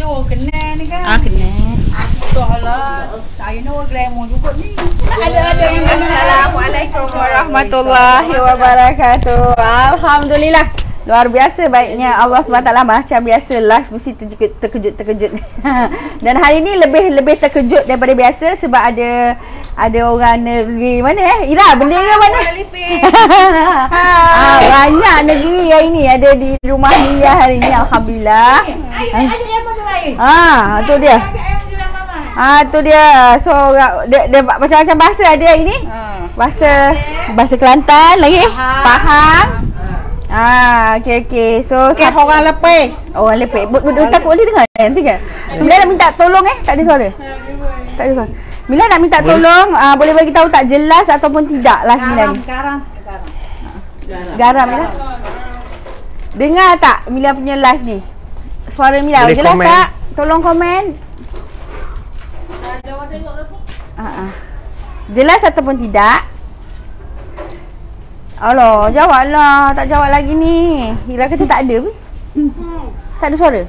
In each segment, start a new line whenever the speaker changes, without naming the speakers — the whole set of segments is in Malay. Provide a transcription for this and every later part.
tu kenal ni kan?
Kenal.
Astaghfirullah. Saya nak glamour juga ni.
Ada yang Assalamualaikum warahmatullahi wabarakatuh. Alhamdulillah. Luar biasa baiknya Allah SWT. Macam biasa live mesti terkejut. Dan hari ni lebih terkejut daripada biasa sebab ada orang negeri mana Ira bendera mana? Banyak negeri hari ni ada di rumah Mia hari ni, alhamdulillah. Tu dia. Tu dia. So dia macam-macam bahasa ada hari ni. Bahasa Kelantan lagi. Pahang. Okey. So
Orang lepeh.
orang lepek. Takut boleh dengar nanti kan? Mila nak minta tolong tak ada suara. Tak ada suara. Mila nak minta tolong, boleh bagi tahu tak jelas ataupun tidak lah Mila ni. Garam Mila. Dengar tak Mila punya live ni? Suara Mila boleh jelas komen tak? Tolong komen. Jelas ataupun tidak? Allah, jawablah. Tak jawab lagi ni. Hira kata tak ada. Tak ada suara?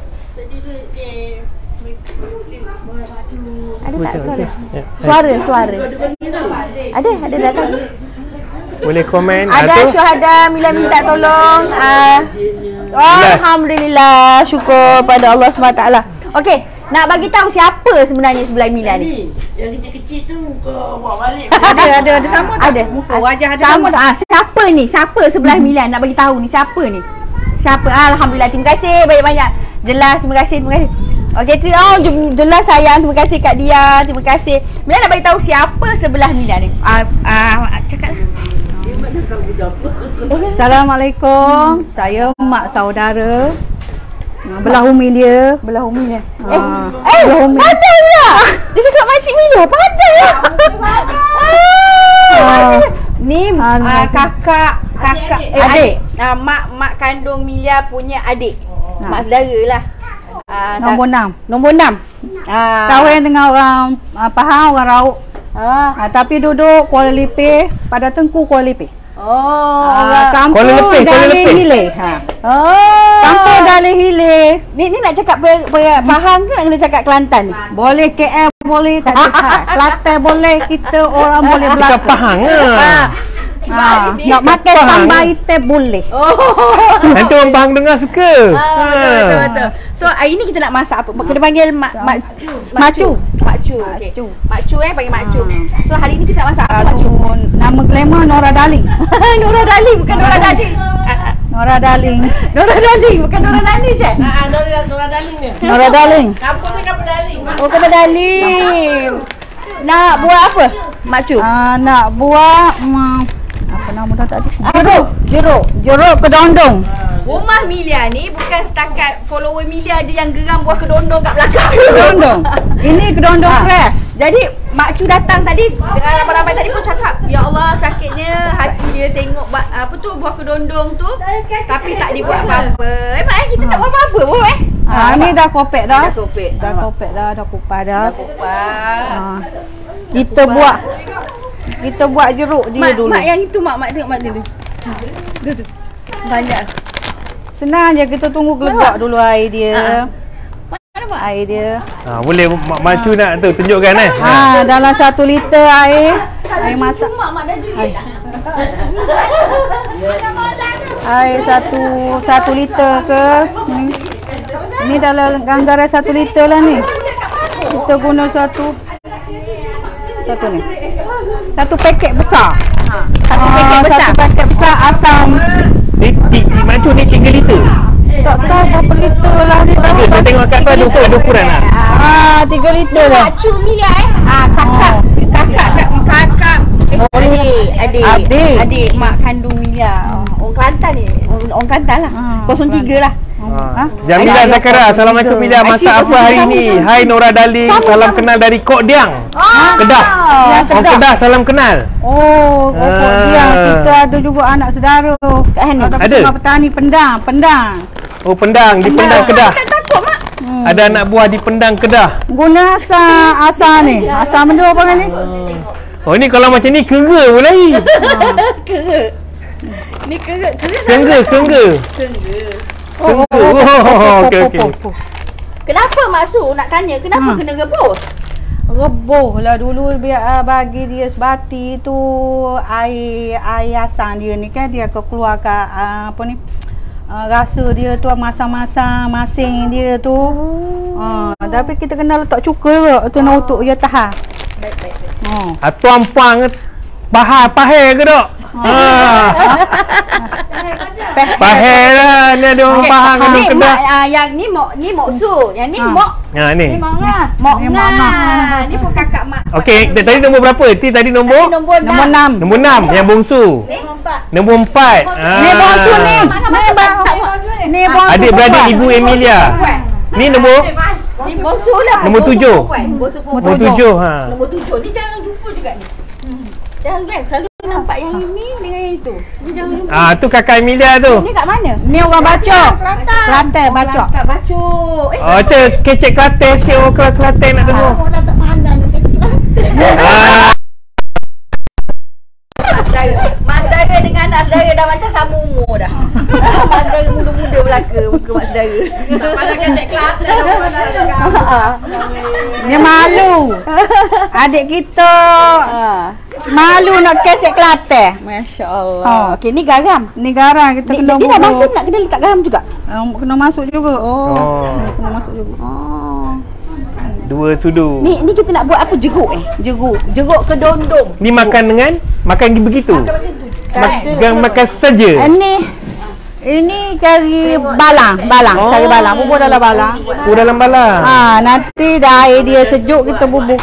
Ada tak suara? Suara. Ada datang.
Boleh komen.
Ada syuhada Mila minta tolong. Alhamdulillah, syukur pada Allah SWT. Okey, nak bagi tahu siapa sebenarnya sebelah Mila ni?
Yang kecil-kecil tu muka bawa balik.
Ada sama tak? Ada. Muka wajah ada sama tak? Siapa ni? Siapa sebelah Mila? Nak bagi tahu ni siapa ni? Siapa? Alhamdulillah. Terima kasih banyak-banyak. Jelas, terima kasih. Okey, jelas sayang. Terima kasih Kak Dia. Terima kasih. Mila nak bagi tahu siapa sebelah Mila ni. Cakaplah.
Assalamualaikum. Saya mak saudara. Belah umi dia.
Belah umi dia.
Belah umi.
Pandai tak? Dia cakap makcik Mila. Pandai lah. Ni kakak adik. Mak kandung Mila punya adik. Mak saudara lah.
Nombor 6.
Nombor 6.
Kahwin dengan orang Pahang, orang Rauk. Tapi duduk Kuala Lumpur, pada Tengku Kuala Lumpur. Kampung Dalih Hilir. Kampung Dalih Hilir.
Ni nak cakap Pahang ke nak kena cakap Kelantan ni?
Boleh KL boleh, tak cakap. Kelantan boleh, kita orang boleh
cakap
belakang.
Pahang
Nak makan sambal item boleh.
Nanti orang Pahang dengar suka.
Betul. So hari ni kita nak masak apa? Kita panggil Makcu. Okey. Makcu panggil Makcu. So hari ni kita nak masak apa Makcu?
Nama glamour Nora Darling.
Nora Darling bukan Nora Darling.
Nora Darling.
Nora Darling bukan Nora Darling Syed.
Nora Darling ni.
Nora Darling.
Kampung ni Kampung Darling.
Oh, Kampung Darling. Nak buat apa Makcu?
Nak buat apa nama dah tadi? Jeruk kedondong.
Rumah Milia ni bukan setakat follower Milia je yang geram buah kedondong kat belakang.
Kedondong. Ini kedondong fresh.
Jadi Makcu datang tadi dengan ramai-ramai tadi pun cakap, ya Allah sakitnya hati dia tengok buah kedondong tu tapi tak dibuat apa-apa. Mak kita tak buat apa-apa pun
Ini dah kopek dah.
Dah kopek dah.
Dah kupas dah.
Kita buat jeruk dia dulu. Mak yang itu mak tengok mak dia tu. Tu. Banyak.
Senang je, kita tunggu gelegak dulu air dia. Mana buat air dia?
Boleh Makcu nak tu tunjukkan
dalam 1 liter air masak.
Mak dah jual.
Air 1 liter ke? Ni dalam anggaran 1 liter lah ni. Kita guna satu ni. Satu paket besar.
Satu paket besar
asam.
Ni Makcu ni 3 liter.
Tak tahu berapa liter lah ni.
Kita tengok kat tu ada ukuran lah.
3 liter lah.
Makcu Milia kakak. Adik mak kandung Milia. Orang Kelantan ni. Orang Kelantan lah. 03 lah.
Jamila Zakaria, Assalamualaikum Mila. Masak apa hari ni? Hai Nora Darling, salam kenal dari Kok Diang, Kedah. Orang Kedah salam kenal.
Kok Diang. Kita ada juga anak saudara kat sana.
Ada?
Petani Pendang.
Oh Pendang, di Pendang Kedah.
Tak takut mak.
Ada anak buah di Pendang Kedah.
Guna asal ni. Asal benda apa kan ni?
Oh ni kalau macam ni kera pun lagi.
Kera. Ni kera.
Kengga.
Kengga.
Okey.
Kenapa maksud nak tanya kenapa kena rebus?
Rebus lah dulu biar bagi dia sebati tu air asam dia ni kan dia keluarkan apa ni rasa dia tu masam-masam masing dia tu. Tapi kita kena letak cuka ke tu nak untuk dia tahan.
Baik.
Tuan puang pahal ke tak? Pahal lah. Ni ada orang pahal ke Kedah.
Yang ni Mok Su, yang ni Mok.
Ni.
Mok Ngah. Ni pun kakak mak.
Okey, tadi nombor berapa? Tadi nombor?
Nombor
6.
Nombor 6 yang bongsu. Nombor 4.
Ni bongsu ni. Ni bongsu.
Adik-beradik Ibu Emilia. Ni nombor?
Ni bongsu lah.
Nombor 7. Nombor 7.
Nombor 7 ni jangan jumpa juga ni. Jangan kan selalu nampak yang ini dengan yang itu. Ni jangan jumpa.
Tu kakak Emilia tu.
Ni kat mana?
Ni orang Bacok. Kelantan Bacok.
Kat Bacok.
Kecek Kelantan sikit orang Kelantan nak dengar.
Orang tak pandang ke Kelantan.
Mak saudara dengan anak saudara dah macam sama umur dah. Mak saudara muda-muda belaka muka mak saudara.
Tak pandang kecek Kelantan.
Ni malu. Adik kita malu nak kecek Kelantan.
Masya Allah. Okey, ni garam.
Ni garam kita kena
Dia dah masak nak kena letak garam juga.
Kena masuk juga. Kena masuk juga.
2 sudu.
Ni kita nak buat apa jeruk Jeruk kedondong.
Ni makan dengan makan begitu. Makan saja.
Ini cari balang, cari balang. Bubur dalam balang.
Dalam balang.
Nanti dah air dia sejuk kita bubur.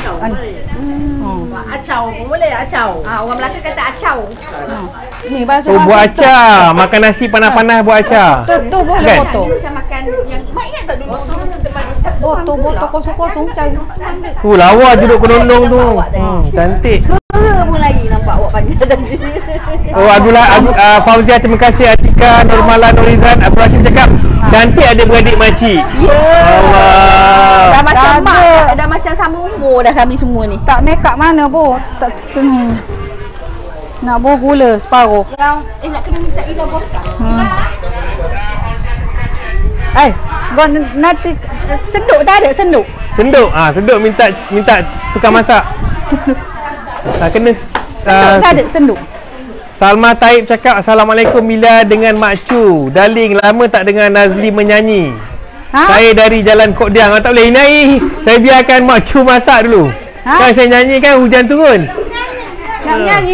Acau pun boleh, acau.
Orang Melaka kata acau.
Ni bahasa
buat acar. Makan nasi panas-panas buat acar.
Tu boleh potong.
Macam makan yang mak ingat tak dulu tempat
Botol kosong-kosong cari.
Lawa jeruk kedondong tu. Cantik.
Kera pun lagi nampak awak panjang tadi.
Fauzia, terima kasih. Atika, Nurmala, Nurizan, Abdul Hakim cakap cantik adik-beradik makcik.
Allah. Dah macam
Dah
mak, dah macam sama umur dah kami semua ni.
Tak make up mana tak nak buah gula separuh.
Nak kena minta Ida botol.
Kau nanti senduk tak ada senduk.
Senduk minta tukang masak. Kena
Senduk tak ada senduk.
Salma Taib cakap Assalamualaikum Mila dengan Mak Chu. Darling, lama tak dengar Nazli menyanyi. Saya dari Jalan Kok Diang. Tak boleh naik. Saya biarkan Mak Chu masak dulu. Kan saya nyanyi kan hujan turun.
Nak menyanyi.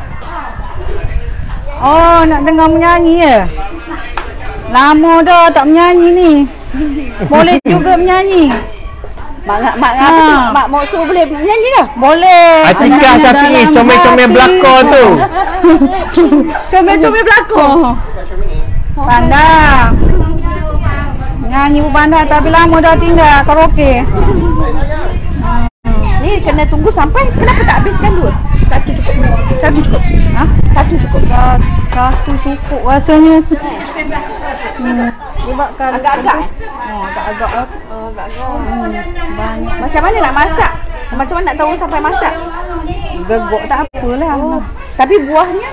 Nak dengar menyanyi ya. Lama dah tak menyanyi ni. Boleh juga menyanyi.
Mak Mok Su boleh menyanyi ke?
Boleh.
Atika Syafi'i comel-comel belakon tu.
Comel-comel belakon.
Pandai. Nyanyi pun pandai tapi lama dah tinggal karaoke.
Ni kena tunggu sampai kenapa tak habiskan dua? Satu cukup. Satu cukup
Rasanya
agak-agak.
Agak-agak.
Macam mana nak masak? Macam mana nak tahu sampai masak?
Gegok tak apalah.
Tapi buahnya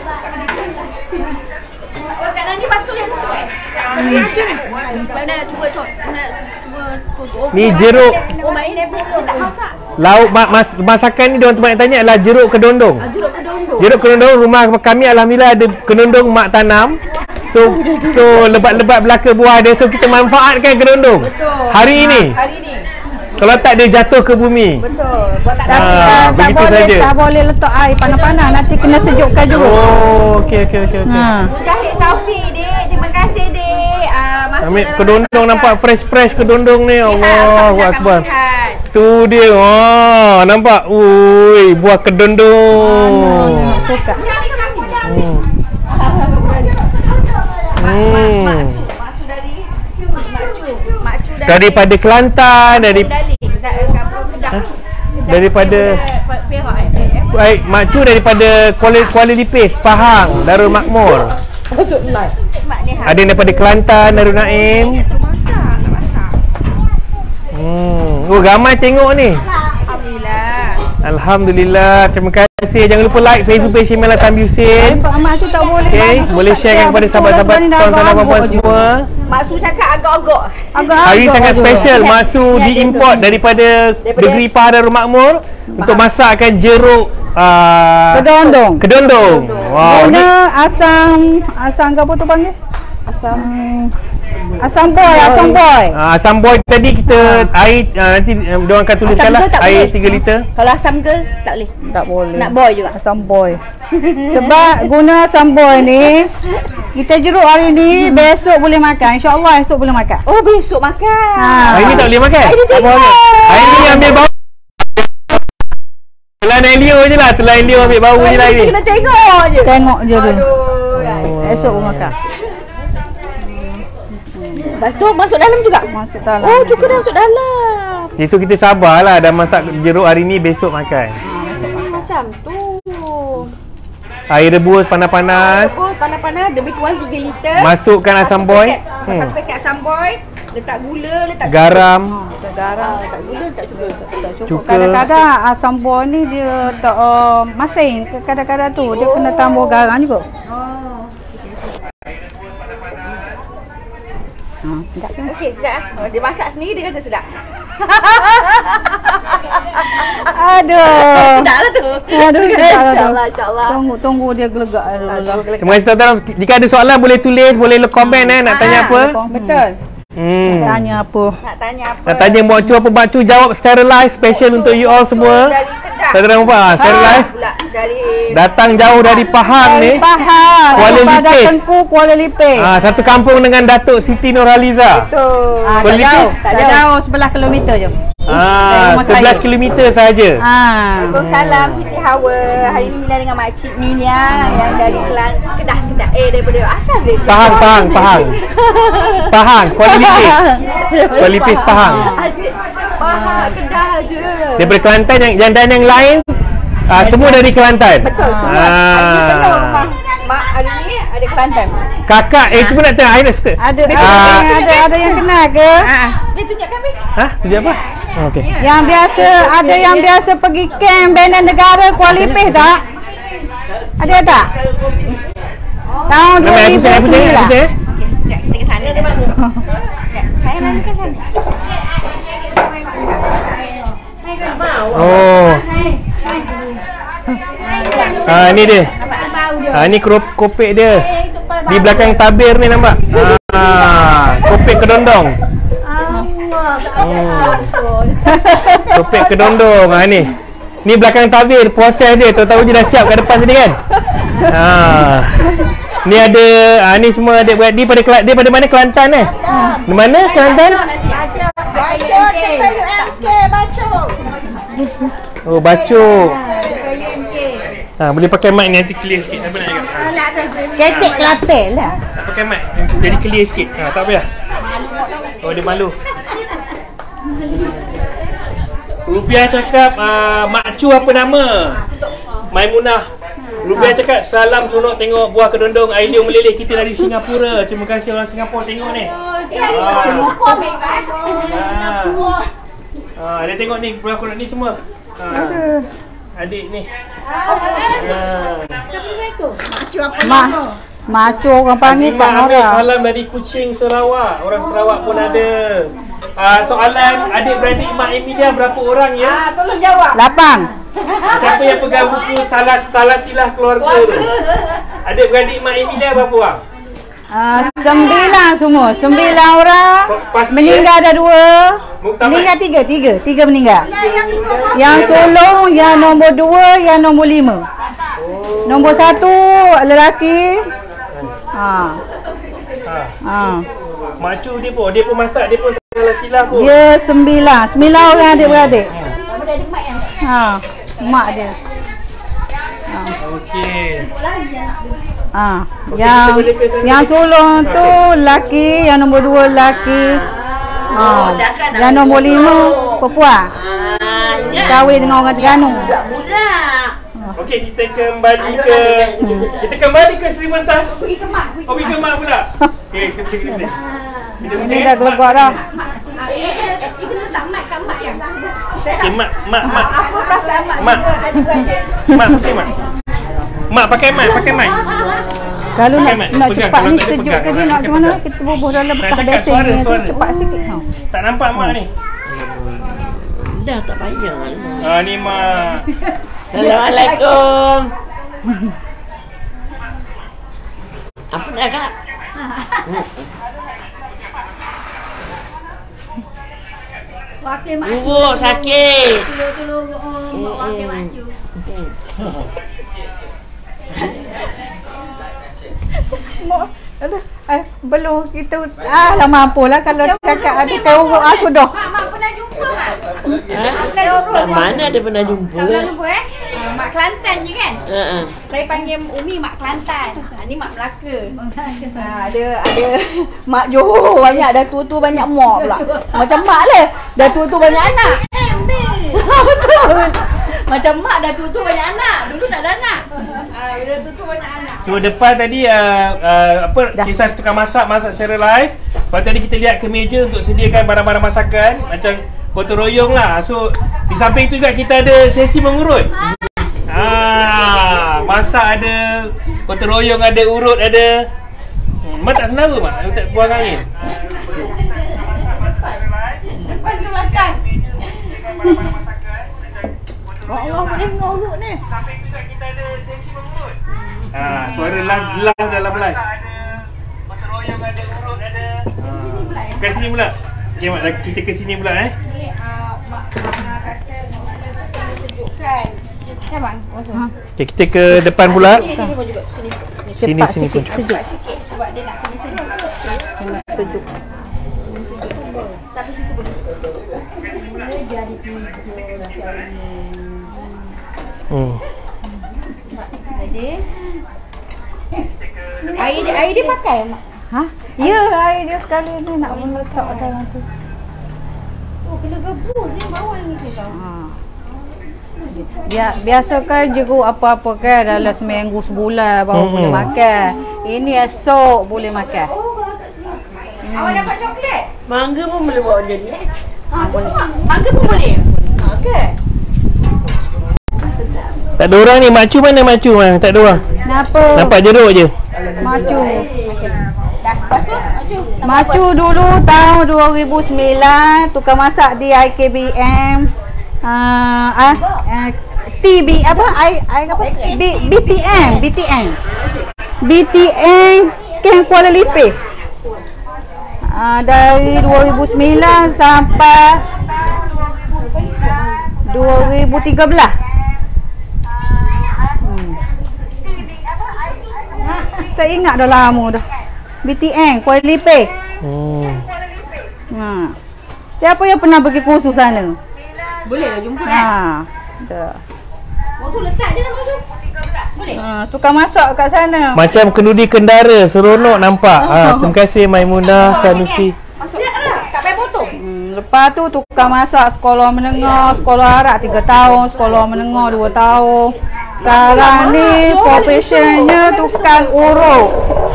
kat ni basuh yang tu Mana cuba
Ni jeruk.
Mak ini tak masak.
Lauk masakan ni diorang tempat tanya adalah jeruk kedondong.
Jeruk kedondong.
Jeruk kedondong rumah kami alhamdulillah ada kedondong mak tanam. So lebat-lebat belaka buah dia, so kita manfaatkan kedondong.
Betul.
Hari ini. Kalau tak dia jatuh ke bumi.
Betul. Buat tak
begitu saja.
Tak boleh letak air panas-panas, nanti kena sejukkan juga.
Okey.
Mujahid Safi dek, terima kasih dek.
Ambil kedondong nampak fresh kedondong ni. Allahu akbar. Tu dia. Nampak. Ui, buah kedondong.
Suka.
Daripada Kelantan, daripada baik, Mak Chu daripada Kuala Lipis, Pahang, Darul Makmur. Ada yang daripada Kelantan, Darul Naim. Ramai tengok ni. Alhamdulillah. Terima kasih kasih. Jangan lupa like Facebook page Mela Tan Husin.
Mak Cu tak boleh.
Okay, boleh share kepada sahabat-sahabat tuan-tuan dan puan semua.
Mak Su cakap agak-agak.
Hari sangat special. Mak Su diimport daripada negeri Pahang Makmur untuk masakkan jeruk
Kedondong.
Wow.
Guna asam apa tu panggil? Asam boy.
Asam boy tadi kita air nanti diorang akan tuliskanlah air 3 liter.
Kalau asam girl tak boleh.
Tak boleh.
Nak boy juga.
Asam boy. Sebab guna asam boy ni, kita jeruk hari ni, besok boleh makan. InsyaAllah esok boleh makan.
Oh, besok makan.
Hari ni tak boleh makan?
Tak boleh.
Hari ni ambil bau. Telan Elio je lah. Telan Elio ambil bau je lah ni.
Kena tengok je.
Tengok je tu.
Aduh.
Esok boleh makan.
Lepas tu masuk dalam juga?
Masuk dalam.
Oh, juga dah masuk dalam.
Esok kita sabarlah. Dah masak jeruk hari ni, besok makan.
Macam tu.
Air rebus panas-panas.
Oh, panas-panas. Lebih kurang 3 liter.
Masukkan asam boy.
Satu paket asam boy. Letak gula, letak
garam.
letak gula, letak cuka.
Cukup. Kadang-kadang asam boy ni dia tak masin. Kadang-kadang tu dia kena tambah garam juga.
Okey, sedap. Dia masak sendiri, dia kata sedap.
Aduh.
Sedap lah tu.
Aduh, sedap lah tu.
InsyaAllah.
Tunggu dia gelegak dulu lah.
Terima kasih tuan-tuan. Jika ada soalan boleh tulis, boleh komen nak tanya apa.
Betul.
Tanya apa?
Nak tanya apa?
Nak tanya Mak Cu apa, Mak Cu jawab secara live special untuk you all semua.
Dari Kedah.
Saudara Muhammad, secara live.
Pula dari
Datang jauh dari Pahang ni.
Pahang.
Kuala
Daripada
Lipis.
Tengku, Kuala Lipis.
Satu kampung dengan Datuk Siti Nurhaliza.
Betul.
Tak
Kuala
jauh.
Lipis?
Tak jauh. 11 kilometer je. rumah
11
saya.
kilometer sahaja.
Waalaikumsalam Siti Hawa. Hari ni Mila dengan Makcik Milia yang dari Kedah. Daripada asal dia.
Pahang. Pahang, Kuala Lipis. Kuala Lipis, Pahang.
Pahang, Kedah je.
Daripada Kelantan yang lain semua dari Kelantan.
Betul, semua. Hari ni penuh rumah Mak hari ni ada Kelantan.
Kakak, cuma nak tengok, I nak suka.
Ada yang kenal ke?
Tunjuk kami.
Tunjuk apa? Okey.
Yang biasa, ada yang biasa pergi camp Bina Negara Kuala Lipis tak? Ada tak? Tahun 2009.
Sekejap, kita ke sana dah. Saya nak ke sana.
Oh. Ni dia. Ni kopek dia. Di belakang tabir ni nampak. Kopek kedondong. Kopek kedondong. Ni. Ni belakang tabir, proses dia. Tahu-tahu je dah siap kat depan tadi kan. Ni ada ni semua adik-beradik dia pada mana, Kelantan Di mana Kelantan?
Bacok.
Oh, Bacok. Boleh pakai mic ni nanti clear sikit. Apa nak cakap?
Ketek Kelantan lah.
Tak pakai mic. Jadi clear sikit. Tak payah. Oh, dia malu. Rupiah cakap, Mak Cu apa nama? Maimunah. Rupiah cakap, salam sunuk tengok buah kedondong Ailio meleleh. Kita dari Singapura. Terima kasih orang Singapura tengok ni. Dia tengok ni buah kedondong ni semua. Adik ni.
Mak Cu orang panggil Kak Nora.
Salam dari Kuching, Sarawak. Orang Sarawak pun ada. Soalan adik-beradik Mak Emilia berapa orang ya?
Tolong jawab.
8.
Siapa yang pegang buku salah silah keluarga tu? Adik-beradik Mak Emilia berapa orang?
9 semua. 9 orang.
Pasti,
meninggal ada 2.
Muktamad.
Meninggal 3. 3 meninggal. Yang sulung, yang nombor 2, yang nombor 5. Nombor 1 lelaki.
Mak Cu dia pun masak, dia pun salah silah pun.
Dia 9 orang adik-beradik. Mak dia.
Okey.
Yang sulung tu lelaki, yang nombor 2 lelaki. Yang nombor 5 perempuan. Kahwin dengan orang Terengganu.
Okey, kita kembali ke Sri Mentas. Pergi ke Mak pula. Okey, kita pergi ke
Ini dah gelegak dah.
Itu letak mic kat mak yang.
Okey, Mak.
Apa perasaan masak mak
Mak.
juga adik-adik.
Mak, pusing mak. Mak pakai mic, pakai mic.
Kalau nak,
Mat,
nak
pegang,
cepat
kalau
ni
tak ada
sejuk
pegang.
tadi
Nak
nak
cakap
mana
pegang.
kita bubuh dalam
Nak
bekas
cakap
besin
suara,
ni tu
suara.
cepat sikit. Ha.
Tak nampak mak ni.
Dah tak payah.
Ni mak.
Assalamualaikum. Apa dah kak?
Wakil mak
Bubuk sakit.
tolong mak wakil maju.
Aduh, belum kita lah mampulah kalau cakap ada kau urut aku dah.
Mak pernah jumpa mak?
Tak mana ada pernah jumpa.
Tak pernah jumpa Mak Kelantan je kan?
Ha.
Saya panggil Umi Mak Kelantan. Ni Mak Melaka. Ada Mak Johor banyak, dah tua-tua banyak mak pula. Macam mak lah, dah tua-tua banyak anak. Betul. Macam mak dah tua-tua banyak anak. Dulu tak ada anak. Bila tua-tua banyak anak.
So depan tadi apa kisah tukang masak secara live. Lepas tadi kita lihat ke meja untuk sediakan barang-barang masakan macam gotong royong lah. So di samping tu juga kita ada sesi mengurut. Masak ada, gotong royong ada, urut ada. Mak tak senara mak, tak buang angin.
Depan ke belakang. Allah boleh mengurut ni.
Samping juga kita ada sesi mengurut. Suara live dalam live. Gotong royong ada, urut ada. Ke sini pula. Okey mak, kita ke sini pula
Ni mak kata kena sejukkan. Kan bang?
Okey, kita ke depan pula.
Sini pun juga. Sini.
Sini pun.
Cepat sikit sebab dia nak kena sejuk.
Kena sejuk.
Tapi situ pun. Jadi air dia pakai mak.
Ha? Ya, air dia sekali ni nak meletak dalam tu.
Oh, kena gebus ni bawah ni tu tau.
Biasakan jeruk apa-apa kan dalam seminggu sebulan baru boleh makan. Ini esok boleh makan.
Oh, kalau tak sini. Awak dapat coklat?
Mangga pun boleh bawa dia ni.
Boleh. Mangga pun boleh? Okey.
Tak ada orang ni, Mak Cu mana Mak Cu? Tak ada orang.
Kenapa?
Nampak jeruk je.
Macu.
Dah, lepas tu, Maju.
Macu dulu tahun 2009 tukang masak di IKBM. TB apa? BTN Kem Kuala Lumpur. Dari 2009 sampai 2013. Tak ingat dah lama dah. BTN Kuala Lumpur. Siapa yang pernah pergi kursus sana?
Boleh lah jumpa kan?
Dah.
Waktu letak je lah masuk. Boleh?
Tukang masak kat sana.
Macam kenduri kendara, seronok nampak. Terima kasih Maimunah Sanusi.
Masuk lah. Tak payah potong.
Lepas tu tukang masak sekolah menengah, sekolah harap 3 tahun, sekolah menengah 2 tahun. Sekarang ni profesionnya tukang urut.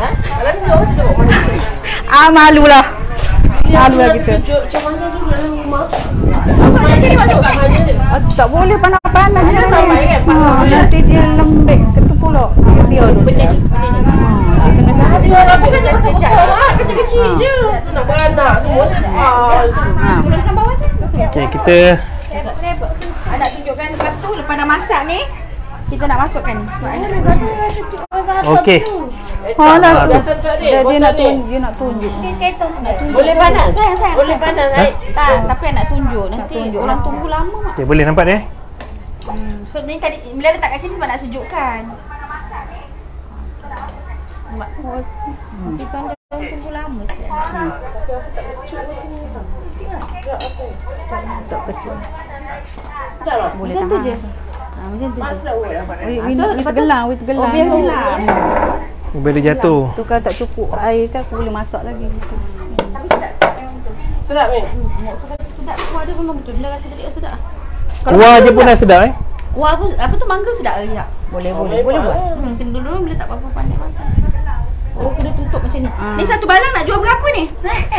Malulah. Malulah kita.
Macam mana tu dalam rumah?
Tak boleh panas-panas je sampai kan. Nanti dia lembek ketu pula. Dia tu.
Benda ni.
Dia kena sahaja.
Dia orang pun kata sejak kecil-kecil je. Nak beranak semua.
Tuliskan bawah sana.
Okey, kita
Nak tunjukkan lepas tu, lepas dah masak ni, kita nak masukkan ni. Sebab
okey.
Lah.
Biasa tu
Dia nak tunjuk.
boleh panas. Boleh panas naik.
tak, tapi nak tunjuk. Nanti orang tunggu lama mak.
Okey, boleh nampak dia?
So ni tadi bila letak kat sini sebab nak sejukkan. Nanti pandai orang tunggu lama sikit.
Tak kecil. Boleh
Macam tu
tahan.
je.
Macam tu je.
Lepas
With
tu-
gelang, with
Oh,
gelang.
biar gelang.
Bila jatuh.
Tu kalau tak cukup air kan aku boleh masak lagi gitu.
Tapi sedap.
Sedap ni.
Sedap. Kuah dia memang betul. Bila rasa tadi sedap.
Kuah je pun dah sedap
Kuah apa tu mangga sedap lagi tak?
Boleh buat.
Kena dulu bila tak apa-apa pandai makan. Oh, kena tutup macam ni. Ni satu balang nak jual berapa ni?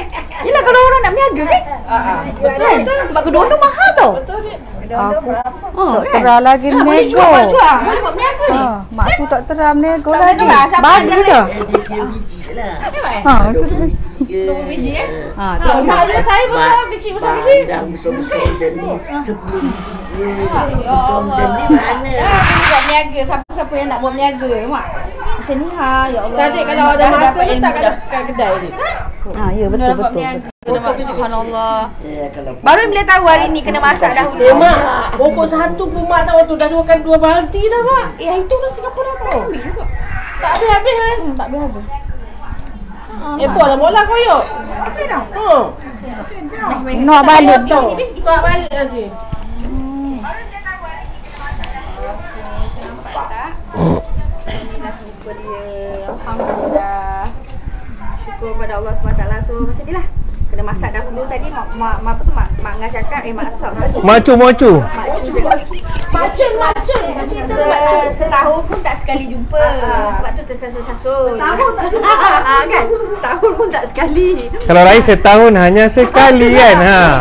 Yelah kalau orang nak berniaga kan? Betul. Sebab kedua-dua mahal tau.
Betul dia.
Aku Tak terah lagi nego.
Boleh buat berniaga ni.
Mak tu tak terah nego
Tak
lagi.
boleh siapa
Bagi
yang
je.
Dia biji lah.
Nombor biji
Saya besar kecil besar kecil. Dah besar-besar dan ni 10 biji.
Ya Allah. Boleh buat berniaga. Siapa yang nak buat berniaga, mak? Macam ni ya Allah.
Tadi kalau ada masa letak kat kedai ni.
Ya betul.
Subhanallah.
Kalau
Baru bila tahu hari ni kena masak dahulu.
mak, pokok satu ke mak tahu tu dah makan 2 balti dah mak.
Itu lah Singapura datang ambil juga.
Tak habis-habis kan?
Tak habis-habis.
Bola mola koyok.
Masih dah.
Nak balik
tu. Tak balik nanti.
Inilah muka dia. Alhamdulillah. Syukur pada Allah SWT. So macam ni lah. Kena masak dahulu tadi mak Ngah cakap masak.
Macu.
Macun.
Setahun pun tak sekali jumpa. Sebab tu tersasul-sasul.
Tahun tak jumpa.
Kan? Setahun pun tak sekali.
Kalau Rais setahun hanya sekali kan.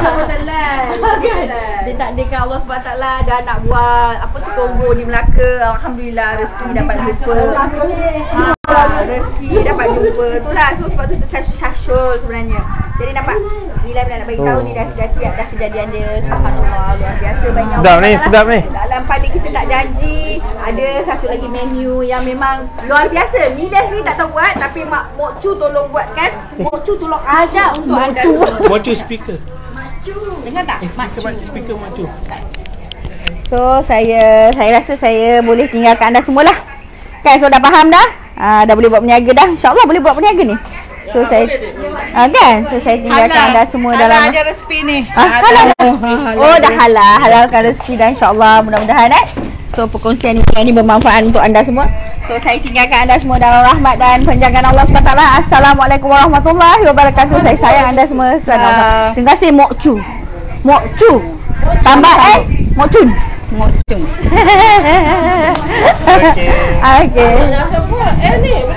Dia tak dekat Allah SWT dah nak buat apa tu Kongo di Melaka. Alhamdulillah rezeki dapat jumpa. Rezeki dapat jumpa. Itulah sebab tu tersasul-sasul sebenarnya. Jadi nampak Nilai nak bagi tahu ni dah siap dah kejadian dia. Subhanallah, luar biasa banyak.
Sedap ni.
Dalam pada kita tak janji, ada satu lagi menu yang memang luar biasa. Milas ni tak tahu buat tapi Mak Mokcu tolong buatkan. Mokcu tolong ajak untuk anda semua.
Macu speaker.
Dengar tak?
Speaker Macu.
So saya rasa saya boleh tinggalkan anda semualah. Kan so dah faham dah? Dah boleh buat berniaga dah. InsyaAllah boleh buat berniaga ni. So saya kan? So saya tinggalkan anda semua dalam
Ada resipi ni.
halal. Oh dah halal. Halalkan rezeki dah insya-Allah mudah-mudahan So perkongsian ini bermanfaat untuk anda semua. So saya tinggalkan anda semua dalam rahmat dan penjagaan Allah SWT. Assalamualaikum warahmatullahi wabarakatuh. Saya sayang anda semua kerana Allah. Terima kasih Mokcu. Tambah Mokcun.
Okay.
Jangan buat. Ni